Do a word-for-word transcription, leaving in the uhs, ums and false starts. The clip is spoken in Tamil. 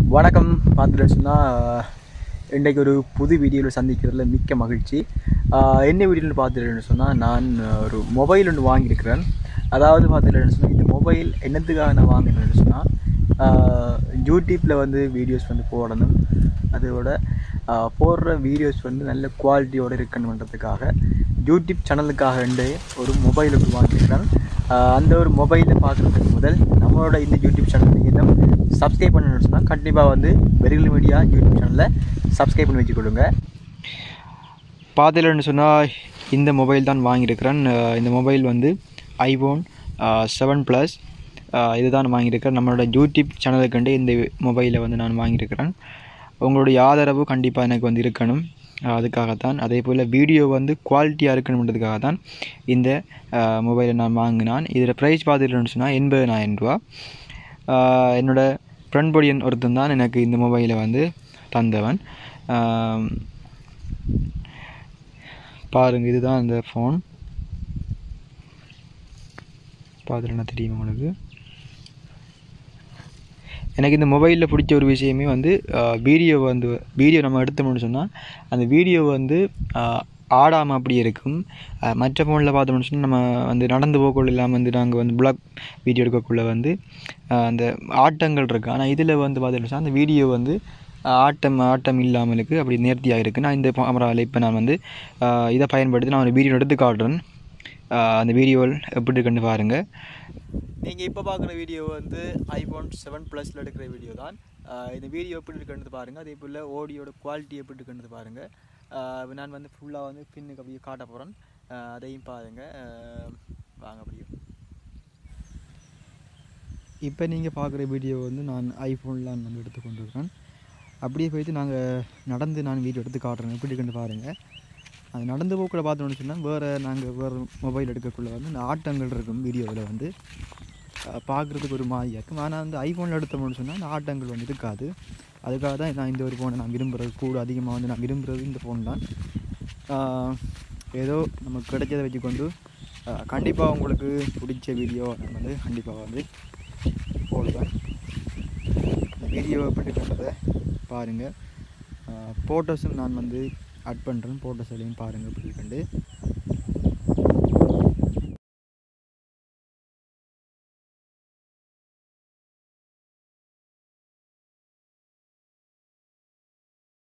வணக்கம். பார்த்துட்டு சொன்னால் இன்றைக்கு ஒரு புது வீடியோவில் சந்திக்கிறதுல மிக்க மகிழ்ச்சி. என்ன வீடியோன்னு பார்த்துட்டுன்னு சொன்னால், நான் ஒரு மொபைல் ஒன்று வாங்கியிருக்கிறேன். அதாவது பார்த்துட்டுன்னு சொன்னால், இந்த மொபைல் என்னத்துக்காக நான் வாங்கினேன்னு சொன்னால், யூடியூப்பில் வந்து வீடியோஸ் வந்து போடணும், அதோட போடுற வீடியோஸ் வந்து நல்ல குவாலிட்டியோடு இருக்கணுன்றதுக்காக யூடியூப் சேனலுக்காக ஒரு மொபைல் ஒன்று வாங்கியிருக்கிறேன். அந்த ஒரு மொபைலை பார்க்குறதுக்கு முதல் நம்மளோட இந்த யூடியூப் சேனல் நீங்கள் இன்னும் சப்ஸ்கிரைப் பண்ணணும்னு சொன்னால் கண்டிப்பாக வந்து வெறுகல் மீடியா யூடியூப் சேனலில் சப்ஸ்கிரைப் பண்ணி வச்சுக்கொள்ளுங்க. பார்த்தீங்கன்னு சொன்னால் இந்த மொபைல் தான் வாங்கியிருக்கிறேன். இந்த மொபைல் வந்து ஐஃபோன் செவன் ப்ளஸ் இது தான் வாங்கியிருக்கிறேன். நம்மளோட யூடியூப் சேனலுக்குண்டு இந்த மொபைலை வந்து நான் வாங்கியிருக்கிறேன். உங்களுடைய ஆதரவு கண்டிப்பாக எனக்கு வந்து இருக்கணும், அதுக்காகத்தான். அதே போல் வீடியோ வந்து குவாலிட்டியாக இருக்கணுன்றதுக்காக தான் இந்த மொபைலை நான் வாங்கினான். இதில் ப்ரைஸ் பார்த்துட்டுன்னு சொன்னால் எண்பதாயிரம் ரூபா. என்னோடய ஃப்ரெண்ட் பொடியன் ஒருத்தன் தான் எனக்கு இந்த மொபைலை வந்து தந்தவன். பாருங்கள், இதுதான் இந்த ஃபோன். பார்த்துட்டுனா தெரியும் உங்களுக்கு. எனக்கு இந்த மொபைலில் பிடிச்ச ஒரு விஷயமே வந்து வீடியோ வந்து வீடியோ நம்ம எடுத்தோம்னு சொன்னால் அந்த வீடியோ வந்து ஆடாமல் அப்படியே இருக்கும். மற்ற ஃபோனில் பார்த்தோம்னு சொன்னால் நம்ம வந்து நடந்து போக்குள்ள இல்லாமல் வந்து நாங்கள் வந்து பிளாக் வீடியோ எடுக்கக்குள்ளே வந்து அந்த ஆட்டங்கள் இருக்குது. ஆனால் இதில் வந்து பார்த்தோம்னு சொன்னால் அந்த வீடியோ வந்து ஆட்டம் ஆட்டம் இல்லாமலுக்கு அப்படி நேர்த்தியாக இருக்குது. நான் இந்த கேமராவில் இப்போ நான் வந்து இதை பயன்படுத்தி நான் ஒரு வீடியோ எடுத்து காட்டுறேன். அந்த வீடியோவில் எப்படி இருக்குன்னு பாருங்கள். நீங்கள் இப்போ பார்க்குற வீடியோ வந்து ஐஃபோன் செவன் ப்ளஸில் எடுக்கிற வீடியோ தான். இந்த வீடியோ எப்படி இருக்குன்னு பாருங்கள். அதே போல் ஆடியோட குவாலிட்டி எப்படி இருக்குன்னு பாருங்கள். நான் வந்து ஃபுல்லாக வந்து பின்னுக்கு அப்படியே காட்ட போகிறேன், அதையும் பாருங்கள். வாங்க அப்படியே. இப்போ நீங்கள் பார்க்குற வீடியோ வந்து நான் ஐஃபோனில் நான் வந்து எடுத்து கொண்டு இருக்கிறேன். அப்படியே போய்ட்டு நாங்கள் நடந்து நான் வீடியோ எடுத்து காட்டுறேன், எப்படி இருக்குன்னு பாருங்கள். அது நடந்து போக்குள்ள பார்த்தோன்னு சொன்னால் வேறு நாங்கள் வேறு மொபைல் எடுக்கக்குள்ளே வந்து இந்த ஆட்டங்கள் இருக்கும் வீடியோவில் வந்து பார்க்குறதுக்கு ஒரு மாதிரியாக இருக்கும். ஆனால் வந்து ஐஃபோனில் எடுத்தோம்னு சொன்னால் அந்த ஆட்டங்கள் வந்து இருக்காது. அதுக்காக தான் நான் இந்த ஒரு ஃபோனை நான் விரும்புகிறது, கூட அதிகமாக வந்து நான் விரும்புகிறது இந்த ஃபோன் தான். ஏதோ நமக்கு கிடைச்சதை வச்சுக்கொண்டு கண்டிப்பாக உங்களுக்கு பிடிச்ச வீடியோ நான் வந்து கண்டிப்பாக வந்து போடுவேன். இந்த வீடியோ எப்படி பண்ணுறதை பாருங்கள். ஃபோட்டோஸும் நான் வந்து ஆட் பண்ணுறேன், ஃபோட்டோஸ் எல்லாம் பாருங்கள் எப்படி கண்டு.